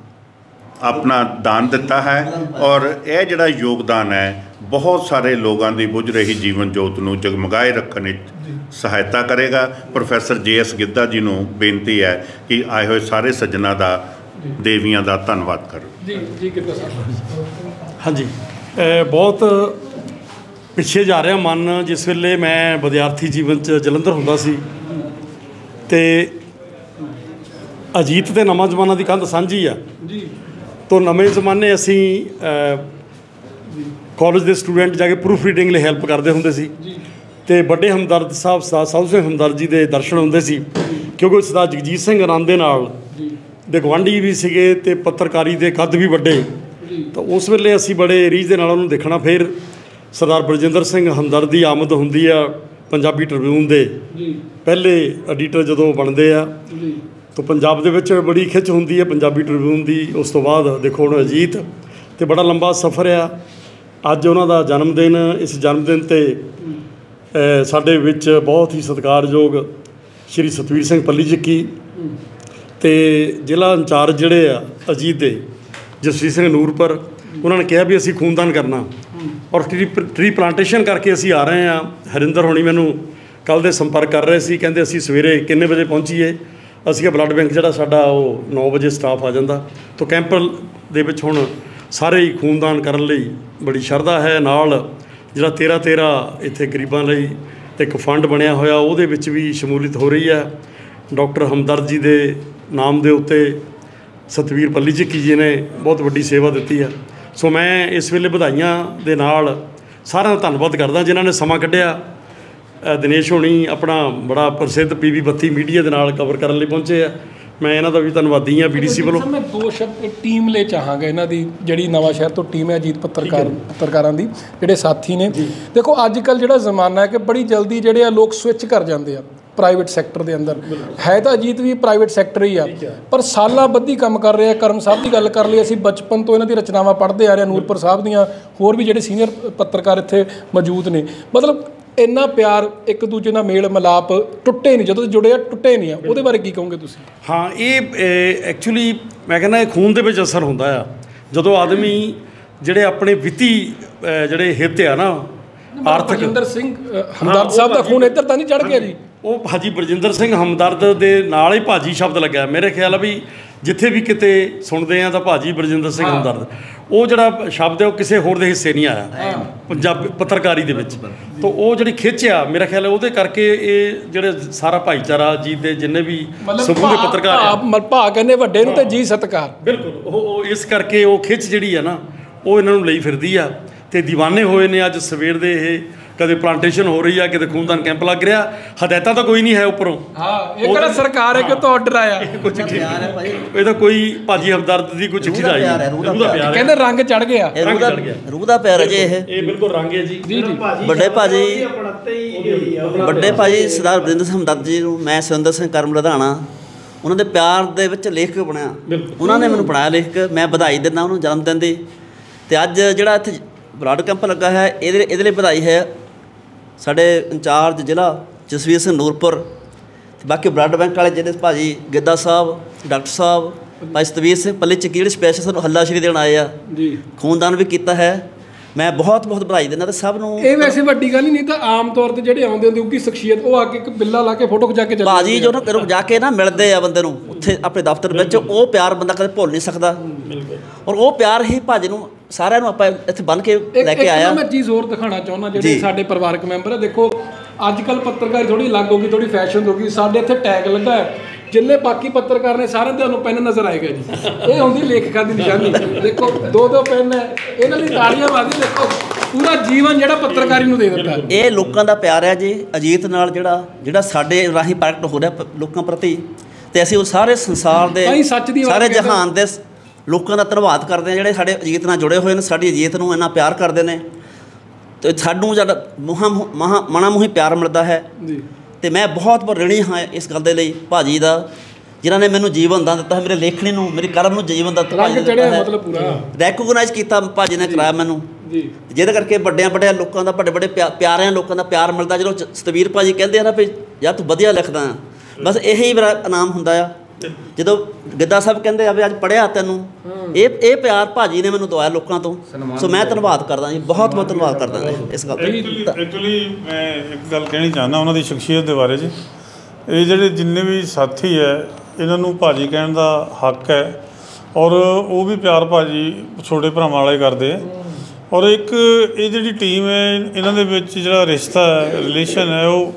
ਆਪਣਾ ਦਾਨ ਦਿੱਤਾ ਹੈ। ਔਰ ਇਹ ਜਿਹੜਾ ਯੋਗਦਾਨ ਹੈ ਬਹੁਤ ਸਾਰੇ ਲੋਕਾਂ ਦੀ ਬੁਝ ਰਹੀ ਜੀਵਨ ਜੋਤ ਨੂੰ ਜਗਮਗਾਏ ਰੱਖਣ ਵਿੱਚ ਸਹਾਇਤਾ ਕਰੇਗਾ। ਪ੍ਰੋਫੈਸਰ JS ਗਿੱਧਾ ਜੀ ਨੂੰ ਬੇਨਤੀ ਹੈ ਕਿ ਆਏ ਹੋਏ ਸਾਰੇ ਸੱਜਣਾਂ ਦਾ, ਦੇਵੀਆਂ ਦਾ ਧੰਨਵਾਦ ਕਰੋ। ਜੀ ਗਿੱਧਾ ਸਾਹਿਬ। ਹਾਂਜੀ, ਬਹੁਤ ਪਿੱਛੇ ਜਾ ਰਿਹਾ ਮਨ। ਜਿਸ ਵੇਲੇ ਮੈਂ ਵਿਦਿਆਰਥੀ ਜੀਵਨ 'ਚ ਜਲੰਧਰ ਹੁੰਦਾ ਸੀ ਅਤੇ ਅਜੀਤ ਤੇ ਨਵਾਂ ਜ਼ਮਾਨਾ ਦੀ ਕੰਧ ਸਾਂਝੀ ਆ ਜੀ, ਤੋਂ ਨਵੇਂ ਜ਼ਮਾਨੇ ਅਸੀਂ ਕਾਲਜ ਦੇ ਸਟੂਡੈਂਟ ਜਾ ਕੇ ਪ੍ਰੂਫ ਰੀਡਿੰਗ ਲਈ ਹੈਲਪ ਕਰਦੇ ਹੁੰਦੇ ਸੀ ਅਤੇ ਵੱਡੇ ਹਮਦਰਦ ਸਾਹਿਬ ਸਾਧੂ ਸਿੰਘ ਹਮਦਰਦ ਜੀ ਦੇ ਦਰਸ਼ਨ ਹੁੰਦੇ ਸੀ, ਕਿਉਂਕਿ ਸਰਦਾਰ ਜਗਜੀਤ ਸਿੰਘ ਆਨੰਦ ਦੇ ਨਾਲ ਦੇ ਗੁਆਂਢੀ ਵੀ ਸੀਗੇ ਅਤੇ ਪੱਤਰਕਾਰੀ ਦੇ ਕੱਦ ਵੀ ਵੱਡੇ। ਤਾਂ ਉਸ ਵੇਲੇ ਅਸੀਂ ਬੜੇ ਰੀਝ ਦੇ ਨਾਲ ਉਹਨੂੰ ਦੇਖਣਾ। ਫਿਰ ਸਰਦਾਰ ਬਰਜਿੰਦਰ ਸਿੰਘ ਹਮਦਰਦ ਦੀ ਆਮਦ ਹੁੰਦੀ ਆ ਪੰਜਾਬੀ ਟ੍ਰਿਬਿਊਨ ਦੇ ਪਹਿਲੇ ਐਡੀਟਰ ਜਦੋਂ ਬਣਦੇ ਆ, ਤਾਂ ਪੰਜਾਬ ਦੇ ਵਿੱਚ ਬੜੀ ਖਿੱਚ ਹੁੰਦੀ ਹੈ ਪੰਜਾਬੀ ਟ੍ਰਿਬਿਊਨ ਦੀ। ਉਸ ਤੋਂ ਬਾਅਦ ਦੇਖੋ ਹੁਣ ਅਜੀਤ, ਅਤੇ ਬੜਾ ਲੰਬਾ ਸਫ਼ਰ ਆ। ਅੱਜ ਉਹਨਾਂ ਦਾ ਜਨਮ ਦਿਨ, ਇਸ ਜਨਮ ਦਿਨ 'ਤੇ ਸਾਡੇ ਵਿੱਚ ਬਹੁਤ ਹੀ ਸਤਿਕਾਰਯੋਗ ਸ਼੍ਰੀ ਸਤਵੀਰ ਸਿੰਘ ਭੱਲੀ ਚੱਕੀ ਅਤੇ ਜ਼ਿਲ੍ਹਾ ਇੰਚਾਰਜ ਜਿਹੜੇ ਆ ਅਜੀਤ ਦੇ ਜਸਵੀਰ ਸਿੰਘ ਨੂਰਪੁਰ, ਉਹਨਾਂ ਨੇ ਕਿਹਾ ਵੀ ਅਸੀਂ ਖੂਨਦਾਨ ਕਰਨਾ ਔਰ ਟਰੀ ਪਲਾਂਟੇਸ਼ਨ ਕਰਕੇ ਅਸੀਂ ਆ ਰਹੇ ਹਾਂ। ਹਰਿੰਦਰ ਹੋਣੀ ਮੈਨੂੰ ਕੱਲ੍ਹ ਦੇ ਸੰਪਰਕ ਕਰ ਰਹੇ ਸੀ, ਕਹਿੰਦੇ ਅਸੀਂ ਸਵੇਰੇ ਕਿੰਨੇ ਵਜੇ ਪਹੁੰਚੀਏ। ਅਸੀਂ ਕਿਹਾ ਬਲੱਡ ਬੈਂਕ ਜਿਹੜਾ ਸਾਡਾ ਉਹ 9 ਵਜੇ ਸਟਾਫ ਆ ਜਾਂਦਾ। ਤਾਂ ਕੈਂਪ ਦੇ ਵਿੱਚ ਹੁਣ ਸਾਰੇ ਹੀ ਖੂਨਦਾਨ ਕਰਨ ਲਈ ਬੜੀ ਸ਼ਰਧਾ ਹੈ। ਨਾਲ ਜਿਹੜਾ 13 ਇੱਥੇ ਗਰੀਬਾਂ ਲਈ ਇੱਕ ਫੰਡ ਬਣਿਆ ਹੋਇਆ, ਉਹਦੇ ਵਿੱਚ ਵੀ ਸ਼ਮੂਲੀਅਤ ਹੋ ਰਹੀ ਹੈ। ਡਾਕਟਰ ਹਮਦਰਦ ਜੀ ਦੇ ਨਾਮ ਦੇ ਉੱਤੇ ਸਤਵੀਰ ਭੱਲੀ ਚੱਕੀ ਜੀ ਨੇ ਬਹੁਤ ਵੱਡੀ ਸੇਵਾ ਦਿੱਤੀ ਹੈ। ਸੋ ਮੈਂ ਇਸ ਵੇਲੇ ਵਧਾਈਆਂ ਦੇ ਨਾਲ ਸਾਰਿਆਂ ਦਾ ਧੰਨਵਾਦ ਕਰਦਾ ਜਿਨ੍ਹਾਂ ਨੇ ਸਮਾਂ ਕੱਢਿਆ। ਦਿਨੇਸ਼ ਹੋਣੀ ਆਪਣਾ ਬੜਾ ਪ੍ਰਸਿੱਧ PV 32 ਮੀਡੀਆ ਦੇ ਨਾਲ ਕਵਰ ਕਰਨ ਲਈ ਪਹੁੰਚੇ ਆ, ਮੈਂ ਇਹਨਾਂ ਦਾ ਵੀ ਧੰਨਵਾਦੀ ਹਾਂ BDC ਵੱਲੋਂ। ਮੈਂ 2 ਸ਼ਬਦ ਟੀਮ ਲਈ ਚਾਹਾਂਗਾ, ਇਹਨਾਂ ਦੀ ਜਿਹੜੀ ਨਵਾਂ ਸ਼ਹਿਰ ਤੋਂ ਟੀਮ ਹੈ ਅਜੀਤ ਪੱਤਰਕਾਰਾਂ ਦੀ, ਜਿਹੜੇ ਸਾਥੀ ਨੇ। ਦੇਖੋ ਅੱਜ ਕੱਲ੍ਹ ਜਿਹੜਾ ਜ਼ਮਾਨਾ ਹੈ ਕਿ ਬੜੀ ਜਲਦੀ ਜਿਹੜੇ ਆ ਲੋਕ ਸਵਿੱਚ ਕਰ ਜਾਂਦੇ ਆ ਪ੍ਰਾਈਵੇਟ ਸੈਕਟਰ ਦੇ ਅੰਦਰ। ਹੈ ਤਾਂ ਅਜੀਤ ਵੀ ਪ੍ਰਾਈਵੇਟ ਸੈਕਟਰ ਹੀ ਆ, ਪਰ ਸਾਲਾਂ ਬੱਧੀ ਕੰਮ ਕਰ ਰਹੇ ਆ। ਕਰਮ ਸਾਹਿਬ ਦੀ ਗੱਲ ਕਰ ਲਈ, ਅਸੀਂ ਬਚਪਨ ਤੋਂ ਇਹਨਾਂ ਦੀ ਰਚਨਾਵਾਂ ਪੜ੍ਹਦੇ ਆ ਰਹੇ, ਨੂਰਪੁਰ ਸਾਹਿਬ ਦੀਆਂ, ਹੋਰ ਵੀ ਜਿਹੜੇ ਸੀਨੀਅਰ ਪੱਤਰਕਾਰ ਇੱਥੇ ਮੌਜੂਦ ਨੇ। ਮਤਲਬ ਇੰਨਾ ਪਿਆਰ, ਇੱਕ ਦੂਜੇ ਨਾਲ ਮੇਲ ਮਿਲਾਪ ਟੁੱਟੇ ਨਹੀਂ, ਜਦੋਂ ਜੁੜੇ ਆ ਟੁੱਟੇ ਨਹੀਂ ਆ। ਉਹਦੇ ਬਾਰੇ ਕੀ ਕਹੋਗੇ ਤੁਸੀਂ? ਹਾਂ, ਇਹ ਐਕਚੁਅਲੀ ਮੈਂ ਕਹਿੰਦਾ ਇਹ ਖੂਨ ਦੇ ਵਿੱਚ ਅਸਰ ਹੁੰਦਾ ਆ। ਜਦੋਂ ਆਦਮੀ ਜਿਹੜੇ ਆਪਣੇ ਵਿੱਤੀ ਜਿਹੜੇ ਹਿੱਤ ਆ ਨਾ, ਆਰਥਿਕ। ਬਰਜਿੰਦਰ ਸਿੰਘ ਹਮਦਰਦ ਸਾਹਿਬ ਦਾ ਖੂਨ ਇੱਧਰ ਤਾਂ ਨਹੀਂ ਚੜ੍ਹ ਗਿਆ ਜੀ? ਉਹ ਭਾਜੀ ਬਰਜਿੰਦਰ ਸਿੰਘ ਹਮਦਰਦ ਦੇ ਨਾਲ ਹੀ ਭਾਜੀ ਸ਼ਬਦ ਲੱਗਿਆ। ਮੇਰੇ ਖਿਆਲ ਆ ਵੀ ਜਿੱਥੇ ਵੀ ਕਿਤੇ ਸੁਣਦੇ ਆ ਤਾਂ ਭਾਜੀ ਬਰਜਿੰਦਰ ਸਿੰਘ ਹਮਦਰਦ, ਉਹ ਜਿਹੜਾ ਸ਼ਬਦ ਹੈ ਉਹ ਕਿਸੇ ਹੋਰ ਦੇ ਹਿੱਸੇ ਨਹੀਂ ਆਇਆ ਪੰਜਾਬੀ ਪੱਤਰਕਾਰੀ ਦੇ ਵਿੱਚ। ਤਾਂ ਉਹ ਜਿਹੜੀ ਖਿੱਚ ਆ, ਮੇਰਾ ਖਿਆਲ ਹੈ ਉਹਦੇ ਕਰਕੇ ਇਹ ਜਿਹੜੇ ਸਾਰਾ ਭਾਈਚਾਰਾ ਜੀ ਦੇ ਜਿੰਨੇ ਵੀ ਸਮੂਹ ਦੇ ਪੱਤਰਕਾਰ ਭਾ ਕਹਿੰਦੇ ਵੱਡੇ ਨੂੰ ਤੇ ਜੀ ਸਤਿਕਾਰ, ਬਿਲਕੁਲ ਉਹ ਇਸ ਕਰਕੇ ਉਹ ਖਿੱਚ ਜਿਹੜੀ ਆ ਨਾ ਉਹ ਇਹਨਾਂ ਨੂੰ ਲਈ ਫਿਰਦੀ ਆ। ਅਤੇ ਦੀਵਾਨੇ ਹੋਏ ਨੇ ਅੱਜ ਸਵੇਰ ਦੇ ਇਹ ਕਦੇ ਪਲਾਂਟੇਸ਼ਨ ਹੋ ਰਹੀ ਆ, ਕਿਤੇ ਖੂਨਦਾਨ ਕੈਂਪ ਲੱਗ ਰਿਹਾ। ਹਦਾਇਤਾਂ ਤਾਂ ਕੋਈ ਨਹੀਂ ਹੈ ਉੱਪਰੋਂ। ਹਾਂ, ਇਹ ਕਿਹੜਾ ਸਰਕਾਰ ਹੈ ਕਿ ਤੋਂ ਆਰਡਰ ਆਇਆ? ਕੋਈ ਚਿੱਠੀ ਇਹ ਤਾਂ ਕੋਈ ਭਾਜੀ ਹਮਦਰਦ ਦੀ ਕੋਈ ਚਿੱਠੀ ਦਾ ਆਈ, ਰੂਹ ਦਾ ਪਿਆਰ ਕਹਿੰਦੇ ਰੰਗ ਚੜ ਗਿਆ, ਰੂਹ ਦਾ ਪਿਆਰ ਹੈ ਜੀ। ਇਹ ਬਿਲਕੁਲ ਰੰਗ ਹੈ ਜੀ। ਵੱਡੇ ਭਾਜੀ ਸਰਦਾਰ ਬਰਿੰਦਰ ਸਿੰਘ ਹਮਦਰਦ ਜੀ ਨੂੰ ਮੈਂ ਸੁਰਿੰਦਰ ਸਿੰਘ ਕਰਮ ਲੁਧਿਆਣਾ ਉਹਨਾਂ ਦੇ ਪਿਆਰ ਦੇ ਵਿੱਚ ਲੇਖਕ ਬਣਿਆ। ਉਹਨਾਂ ਨੇ ਮੈਨੂੰ ਬਣਾਇਆ ਲੇਖਕ। ਮੈਂ ਵਧਾਈ ਦਿੰਦਾ ਉਹਨੂੰ ਜਨਮ ਦਿਨ ਦੀ। ਅਤੇ ਅੱਜ ਜਿਹੜਾ ਇੱਥੇ ਬਲੱਡ ਕੈਂਪ ਲੱਗਾ ਹੈ ਇਹਦੇ ਲਈ ਵਧਾਈ ਹੈ ਸਾਡੇ ਇੰਚਾਰਜ ਜ਼ਿਲ੍ਹਾ ਜਸਵੀਰ ਸਿੰਘ ਨੂਰਪੁਰ, ਅਤੇ ਬਾਕੀ ਬਲੱਡ ਬੈਂਕ ਵਾਲੇ ਜਿਹੜੇ ਭਾਜੀ ਗਿੱਦਾ ਸਾਹਿਬ, ਡਾਕਟਰ ਸਾਹਿਬ, ਭਾਈ ਸਤਵੀਰ ਸਿੰਘ ਪੱਲੀ ਚਕੀੜ ਸਪੈਸ਼ਲ ਸਾਨੂੰ ਹੱਲਾਸ਼ੇਰੀ ਦੇਣ ਆਏ ਆ ਜੀ। ਖੂਨਦਾਨ ਵੀ ਕੀਤਾ ਹੈ। ਮੈਂ ਬਹੁਤ ਵਧਾਈ ਦਿੰਦਾ। ਅਤੇ ਸਭ ਨੂੰ ਇਹ ਵੈਸੇ ਵੱਡੀ ਗੱਲ ਨਹੀਂ ਤਾਂ ਆਮ ਤੌਰ 'ਤੇ ਜਿਹੜੇ ਆਉਂਦੇ ਹੁੰਦੇ ਉੱਕੀ ਸ਼ਖਸੀਅਤ ਉਹ ਆ ਕੇ ਇੱਕ ਬਿੱਲਾ ਲਾ ਕੇ ਫੋਟੋ ਖਿਚਾ ਕੇ ਚੱਲ ਭਾਜੀ ਜੋ ਨਾ ਜਾ ਕੇ ਨਾ ਮਿਲਦੇ ਆ ਬੰਦੇ ਨੂੰ ਉੱਥੇ ਆਪਣੇ ਦਫ਼ਤਰ ਵਿੱਚ, ਉਹ ਪਿਆਰ ਬੰਦਾ ਕਦੇ ਭੁੱਲ ਨਹੀਂ ਸਕਦਾ। ਔਰ ਉਹ ਪਿਆਰ ਹੀ ਭਾਜੀ ਨੂੰ ਸਾਰਿਆਂ ਨੂੰ ਆਪਾਂ ਇੱਥੇ ਬੰਨ੍ਹ ਕੇ ਲੈ ਕੇ ਆਇਆ। ਮੈਂ ਚੀਜ਼ ਹੋਰ ਦਿਖਾਉਣਾ ਚਾਹੁੰਦਾ ਜਿਹੜੇ ਸਾਡੇ ਪਰਿਵਾਰਕ ਮੈਂਬਰ ਹੈ। ਦੇਖੋ ਅੱਜ ਕੱਲ੍ਹ ਪੱਤਰਕਾਰੀ ਥੋੜ੍ਹੀ ਅਲੱਗ ਹੋ ਗਈ, ਥੋੜ੍ਹੀ ਫੈਸ਼ਨ ਹੋ ਗਈ। ਸਾਡੇ ਇੱਥੇ ਟੈਗ ਲੱਗਾ ਹੈ, ਜਿੰਨੇ ਬਾਕੀ ਪੱਤਰਕਾਰ ਨੇ ਸਾਰਿਆਂ ਦੇ ਤੁਹਾਨੂੰ ਪੈਨ ਨਜ਼ਰ ਆਏਗਾ ਜੀ। ਇਹ ਹੁੰਦੀ ਲੇਖਕਾਂ ਦੀ ਨਿਸ਼ਾਨੀ। ਦੇਖੋ 2 ਪੈਨ ਹੈ, ਇਹਨਾਂ ਲਈ ਤਾੜੀਆਂ ਵੱਜਦੀਆਂ। ਦੇਖੋ ਪੂਰਾ ਜੀਵਨ ਜਿਹੜਾ ਪੱਤਰਕਾਰੀ ਨੂੰ ਦੇ ਦਿੱਤਾ। ਇਹ ਲੋਕਾਂ ਦਾ ਪਿਆਰ ਹੈ ਜੀ। ਅਜੀਤ ਨਾਲ ਜਿਹੜਾ ਸਾਡੇ ਰਾਹੀਂ ਪ੍ਰਗਟ ਹੋ ਰਿਹਾ ਲੋਕਾਂ ਪ੍ਰਤੀ, ਅਤੇ ਅਸੀਂ ਉਹ ਸਾਰੇ ਸੰਸਾਰ ਦੇ ਸਾਰੇ ਜਹਾਨ ਦੇ ਲੋਕਾਂ ਦਾ ਧੰਨਵਾਦ ਕਰਦੇ ਹਾਂ ਜਿਹੜੇ ਸਾਡੇ ਅਜੀਤ ਨਾਲ ਜੁੜੇ ਹੋਏ ਨੇ, ਸਾਡੀ ਅਜੀਤ ਨੂੰ ਇੰਨਾ ਪਿਆਰ ਕਰਦੇ ਨੇ, ਅਤੇ ਸਾਨੂੰ ਜਦ ਮਣਾ ਮੂੰਹੀ ਪਿਆਰ ਮਿਲਦਾ ਹੈ। ਅਤੇ ਮੈਂ ਬਹੁਤ ਰਿਣੀ ਹਾਂ ਇਸ ਗੱਲ ਦੇ ਲਈ ਭਾਜੀ ਦਾ, ਜਿਨ੍ਹਾਂ ਨੇ ਮੈਨੂੰ ਜੀਵਨ ਦਾਨ ਦਿੱਤਾ ਹੈ, ਮੇਰੇ ਲੇਖਣੀ ਨੂੰ, ਮੇਰੀ ਕਲਮ ਨੂੰ ਜੀਵਨ ਦਾ ਮਤਲਬ ਪੂਰਾ ਰੈਕੋਗਨਾਈਜ਼ ਕੀਤਾ ਭਾਜੀ ਨੇ ਕਰਾਇਆ ਮੈਨੂੰ, ਜਿਹਦੇ ਕਰਕੇ ਵੱਡਿਆਂ ਲੋਕਾਂ ਦਾ ਵੱਡੇ ਪਿਆਰਿਆਂ ਲੋਕਾਂ ਦਾ ਪਿਆਰ ਮਿਲਦਾ। ਜਦੋਂ ਸਤਵੀਰ ਭਾਜੀ ਕਹਿੰਦੇ ਆ ਨਾ ਵੀ ਯਾਰ ਤੂੰ ਵਧੀਆ ਲਿਖਦਾ ਆ, ਬਸ ਇਹੀ ਮੇਰਾ ਇਨਾਮ ਹੁੰਦਾ ਆ। ਜਦੋਂ ਗਿੱਦਾ ਸਾਹਿਬ ਕਹਿੰਦੇ ਆ ਵੀ ਅੱਜ ਪੜ੍ਹਿਆ ਤੈਨੂੰ, ਇਹ ਪਿਆਰ ਭਾਜੀ ਨੇ ਮੈਨੂੰ ਦਵਾਇਆ ਲੋਕਾਂ ਤੋਂ। ਸੋ ਮੈਂ ਧੰਨਵਾਦ ਕਰਦਾ ਜੀ, ਬਹੁਤ ਧੰਨਵਾਦ ਕਰਦਾ ਇਸ ਗੱਲ ਦਾ। ਐਕਚੁਅਲੀ ਮੈਂ ਇੱਕ ਗੱਲ ਕਹਿਣੀ ਚਾਹੁੰਦਾ ਉਹਨਾਂ ਦੀ ਸ਼ਖਸੀਅਤ ਦੇ ਬਾਰੇ 'ਚ। ਇਹ ਜਿਹੜੇ ਜਿੰਨੇ ਵੀ ਸਾਥੀ ਹੈ ਇਹਨਾਂ ਨੂੰ ਭਾਜੀ ਕਹਿਣ ਦਾ ਹੱਕ ਹੈ, ਔਰ ਉਹ ਵੀ ਪਿਆਰ ਭਾਜੀ ਛੋਟੇ ਭਰਾਵਾਂ ਵਾਲੇ ਕਰਦੇ ਹੈ। ਔਰ ਇੱਕ ਇਹ ਜਿਹੜੀ ਟੀਮ ਹੈ ਇਹਨਾਂ ਦੇ ਵਿੱਚ ਜਿਹੜਾ ਰਿਸ਼ਤਾ ਹੈ, ਰਿਲੇਸ਼ਨ ਹੈ, ਉਹ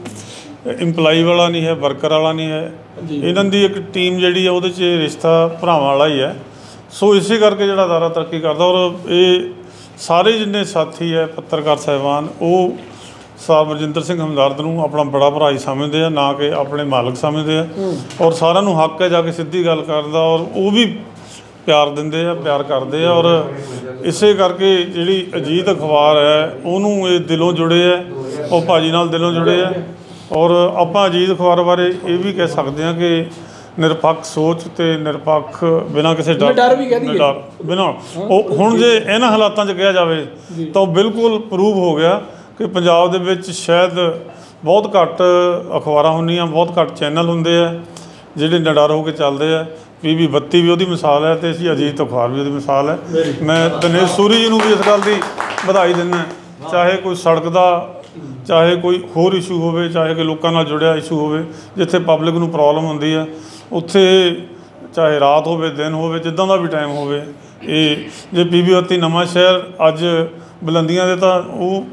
ਇੰਪਲਾਈ ਵਾਲਾ ਨਹੀਂ ਹੈ, ਵਰਕਰ ਵਾਲਾ ਨਹੀਂ ਹੈ। ਇਹਨਾਂ ਦੀ ਇੱਕ ਟੀਮ ਜਿਹੜੀ ਹੈ ਉਹਦੇ 'ਚ ਰਿਸ਼ਤਾ ਭਰਾਵਾਂ ਵਾਲਾ ਹੀ ਹੈ। ਸੋ ਇਸੇ ਕਰਕੇ ਜਿਹੜਾ ਅਦਾਰਾ ਤਰੱਕੀ ਕਰਦਾ। ਔਰ ਇਹ ਸਾਰੇ ਜਿੰਨੇ ਸਾਥੀ ਹੈ ਪੱਤਰਕਾਰ ਸਾਹਿਬਾਨ, ਉਹ ਸਰਦਾਰ ਬਰਜਿੰਦਰ ਸਿੰਘ ਹਮਦਰਦ ਨੂੰ ਆਪਣਾ ਬੜਾ ਭਰਾ ਹੀ ਸਮਝਦੇ ਆ, ਨਾ ਕਿ ਆਪਣੇ ਮਾਲਕ ਸਮਝਦੇ ਆ। ਔਰ ਸਾਰਿਆਂ ਨੂੰ ਹੱਕ ਹੈ ਜਾ ਕੇ ਸਿੱਧੀ ਗੱਲ ਕਰਨ ਦਾ, ਔਰ ਉਹ ਵੀ ਪਿਆਰ ਦਿੰਦੇ ਆ, ਪਿਆਰ ਕਰਦੇ ਆ। ਔਰ ਇਸੇ ਕਰਕੇ ਜਿਹੜੀ ਅਜੀਤ ਅਖਬਾਰ ਹੈ ਉਹਨੂੰ ਇਹ ਦਿਲੋਂ ਜੁੜੇ ਹੈ, ਉਹ ਭਾਜੀ ਨਾਲ ਦਿਲੋਂ ਜੁੜੇ ਹੈ। ਔਰ ਆਪਾਂ ਅਜੀਤ ਅਖਬਾਰ ਬਾਰੇ ਇਹ ਵੀ ਕਹਿ ਸਕਦੇ ਹਾਂ ਕਿ ਨਿਰਪੱਖ ਸੋਚ ਅਤੇ ਨਿਰਪੱਖ ਬਿਨਾਂ ਕਿਸੇ ਡਰ ਬਿਨਾਂ ਉਹ ਹੁਣ ਜੇ ਇਹਨਾਂ ਹਾਲਾਤਾਂ 'ਚ ਕਿਹਾ ਜਾਵੇ ਤਾਂ ਉਹ ਬਿਲਕੁਲ ਪ੍ਰੂਵ ਹੋ ਗਿਆ ਕਿ ਪੰਜਾਬ ਦੇ ਵਿੱਚ ਸ਼ਾਇਦ ਬਹੁਤ ਘੱਟ ਅਖਬਾਰਾਂ ਹੁੰਦੀਆਂ, ਬਹੁਤ ਘੱਟ ਚੈਨਲ ਹੁੰਦੇ ਆ ਜਿਹੜੇ ਨਿਡਰ ਹੋ ਕੇ ਚੱਲਦੇ ਆ। PB 32 ਵੀ ਉਹਦੀ ਮਿਸਾਲ ਹੈ, ਅਤੇ ਅਸੀਂ ਅਜੀਤ ਅਖਬਾਰ ਵੀ ਉਹਦੀ ਮਿਸਾਲ ਹੈ। ਮੈਂ ਦਿਨੇਸ਼ ਸੂਰੀ ਜੀ ਨੂੰ ਵੀ ਇਸ ਗੱਲ ਦੀ ਵਧਾਈ ਦਿੰਦਾ। ਚਾਹੇ ਕੋਈ ਸੜਕ ਦਾ, ਚਾਹੇ ਕੋਈ ਹੋਰ ਇਸ਼ੂ ਹੋਵੇ, ਚਾਹੇ ਕਿ ਲੋਕਾਂ ਨਾਲ ਜੁੜਿਆ ਇਸ਼ੂ ਹੋਵੇ, ਜਿੱਥੇ ਪਬਲਿਕ ਨੂੰ ਪ੍ਰੋਬਲਮ ਹੁੰਦੀ ਹੈ, ਉੱਥੇ ਚਾਹੇ ਰਾਤ ਹੋਵੇ, ਦਿਨ ਹੋਵੇ, ਜਿੱਦਾਂ ਦਾ ਵੀ ਟਾਈਮ ਹੋਵੇ। ਇਹ ਜੇ PB 32 ਨਵਾਂ ਸ਼ਹਿਰ ਅੱਜ ਬੁਲੰਦੀਆਂ ਦੇ, ਤਾਂ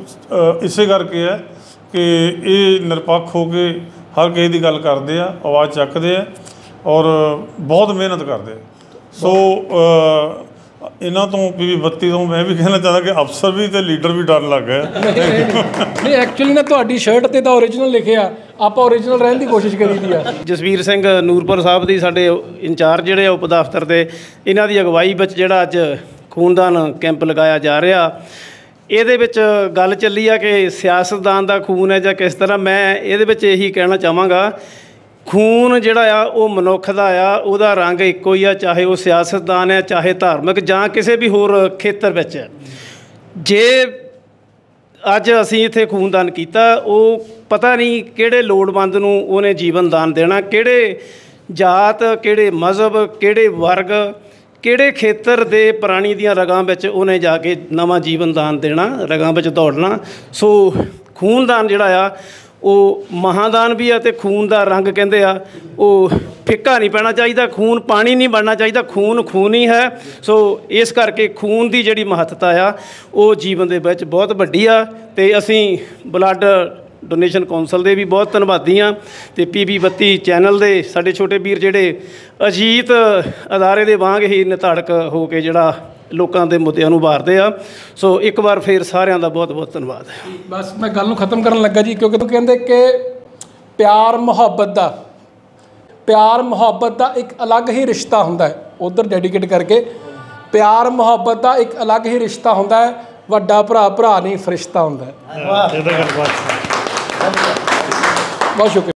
ਉਹ ਇਸੇ ਕਰਕੇ ਹੈ ਕਿ ਇਹ ਨਿਰਪੱਖ ਹੋ ਕੇ ਹਰ ਕਿਸੇ ਦੀ ਗੱਲ ਕਰਦੇ ਆ, ਆਵਾਜ਼ ਚੱਕਦੇ ਆ, ਔਰ ਬਹੁਤ ਮਿਹਨਤ ਕਰਦੇ। ਸੋ ਇਹਨਾਂ ਤੋਂ PB 32 ਤੋਂ ਮੈਂ ਵੀ ਕਹਿਣਾ ਚਾਹੁੰਦਾ ਕਿ ਅਫਸਰ ਵੀ ਅਤੇ ਲੀਡਰ ਵੀ ਡਰਨ ਲੱਗ ਗਏ। ਨਹੀਂ ਐਕਚੁਅਲੀ ਨਾ ਤੁਹਾਡੀ ਸ਼ਰਟ 'ਤੇ ਤਾਂ ਓਰੀਜਨਲ ਲਿਖਿਆ, ਆਪਾਂ ਓਰੀਜਨਲ ਰਹਿਣ ਦੀ ਕੋਸ਼ਿਸ਼ ਕਰੀ ਦੀ ਆ। ਜਸਵੀਰ ਸਿੰਘ ਨੂਰਪੁਰ ਸਾਹਿਬ ਦੀ ਸਾਡੇ ਇੰਚਾਰਜ ਜਿਹੜੇ ਆ ਉਪ ਦਫ਼ਤਰ ਦੇ, ਇਹਨਾਂ ਦੀ ਅਗਵਾਈ ਵਿੱਚ ਜਿਹੜਾ ਅੱਜ ਖੂਨਦਾਨ ਕੈਂਪ ਲਗਾਇਆ ਜਾ ਰਿਹਾ। ਇਹਦੇ ਵਿੱਚ ਗੱਲ ਚੱਲੀ ਆ ਕਿ ਸਿਆਸਤਦਾਨ ਦਾ ਖੂਨ ਹੈ ਜਾਂ ਕਿਸ ਤਰ੍ਹਾਂ। ਮੈਂ ਇਹਦੇ ਵਿੱਚ ਇਹੀ ਕਹਿਣਾ ਚਾਹਾਂਗਾ, ਖੂਨ ਜਿਹੜਾ ਆ ਉਹ ਮਨੁੱਖ ਦਾ ਆ, ਉਹਦਾ ਰੰਗ ਇੱਕੋ ਹੀ ਆ, ਚਾਹੇ ਉਹ ਸਿਆਸਤਦਾਨ ਹੈ, ਚਾਹੇ ਧਾਰਮਿਕ ਜਾਂ ਕਿਸੇ ਵੀ ਹੋਰ ਖੇਤਰ ਵਿੱਚ। ਜੇ ਅੱਜ ਅਸੀਂ ਇੱਥੇ ਖੂਨਦਾਨ ਕੀਤਾ, ਉਹ ਪਤਾ ਨਹੀਂ ਕਿਹੜੇ ਲੋੜਵੰਦ ਨੂੰ ਉਹਨੇ ਜੀਵਨ ਦਾਨ ਦੇਣਾ, ਕਿਹੜੇ ਜਾਤ, ਕਿਹੜੇ ਮਜ਼ਹਬ, ਕਿਹੜੇ ਵਰਗ, ਕਿਹੜੇ ਖੇਤਰ ਦੇ ਪ੍ਰਾਣੀ ਦੀਆਂ ਰਗਾਂ ਵਿੱਚ ਉਹਨੇ ਜਾ ਕੇ ਨਵਾਂ ਜੀਵਨ ਦਾਨ ਦੇਣਾ, ਰਗਾਂ ਵਿੱਚ ਦੌੜਨਾ। ਸੋ ਖੂਨਦਾਨ ਜਿਹੜਾ ਆ ਉਹ ਮਹਾਦਾਨ ਵੀ ਆ, ਅਤੇ ਖੂਨ ਦਾ ਰੰਗ ਕਹਿੰਦੇ ਆ ਉਹ ਫਿੱਕਾ ਨਹੀਂ ਪੈਣਾ ਚਾਹੀਦਾ, ਖੂਨ ਪਾਣੀ ਨਹੀਂ ਬਣਨਾ ਚਾਹੀਦਾ, ਖੂਨ ਖੂਨ ਹੀ ਹੈ। ਸੋ ਇਸ ਕਰਕੇ ਖੂਨ ਦੀ ਜਿਹੜੀ ਮਹੱਤਤਾ ਆ ਉਹ ਜੀਵਨ ਦੇ ਵਿੱਚ ਬਹੁਤ ਵੱਡੀ ਆ, ਅਤੇ ਅਸੀਂ ਬਲੱਡ ਡੋਨੇਸ਼ਨ ਕੌਂਸਲ ਦੇ ਵੀ ਬਹੁਤ ਧੰਨਵਾਦੀ ਹਾਂ, ਅਤੇ PB 32 ਚੈਨਲ ਦੇ ਸਾਡੇ ਛੋਟੇ ਵੀਰ ਜਿਹੜੇ ਅਜੀਤ ਅਦਾਰੇ ਦੇ ਵਾਂਗ ਹੀ ਨਿਧੜਕ ਹੋ ਕੇ ਜਿਹੜਾ ਲੋਕਾਂ ਦੇ ਮੁੱਦਿਆਂ ਨੂੰ ਉਭਾਰਦੇ ਆ। ਸੋ ਇੱਕ ਵਾਰ ਫਿਰ ਸਾਰਿਆਂ ਦਾ ਬਹੁਤ ਬਹੁਤ ਧੰਨਵਾਦ। ਬਸ ਮੈਂ ਗੱਲ ਨੂੰ ਖ਼ਤਮ ਕਰਨ ਲੱਗਾ ਜੀ, ਕਿਉਂਕਿ ਤੂੰ ਕਹਿੰਦੇ ਕਿ ਪਿਆਰ ਮੁਹੱਬਤ ਦਾ ਇੱਕ ਅਲੱਗ ਹੀ ਰਿਸ਼ਤਾ ਹੁੰਦਾ ਹੈ। ਉਧਰ ਡੈਡੀਕੇਟ ਕਰਕੇ ਪਿਆਰ ਮੁਹੱਬਤ ਦਾ ਇੱਕ ਅਲੱਗ ਹੀ ਰਿਸ਼ਤਾ ਹੁੰਦਾ ਹੈ। ਵੱਡਾ ਭਰਾ ਨਹੀਂ ਫਰਿਸ਼ਤਾ ਹੁੰਦਾ ਹੈ। ਬਹੁਤ ਸ਼ੁਕਰੀਆ।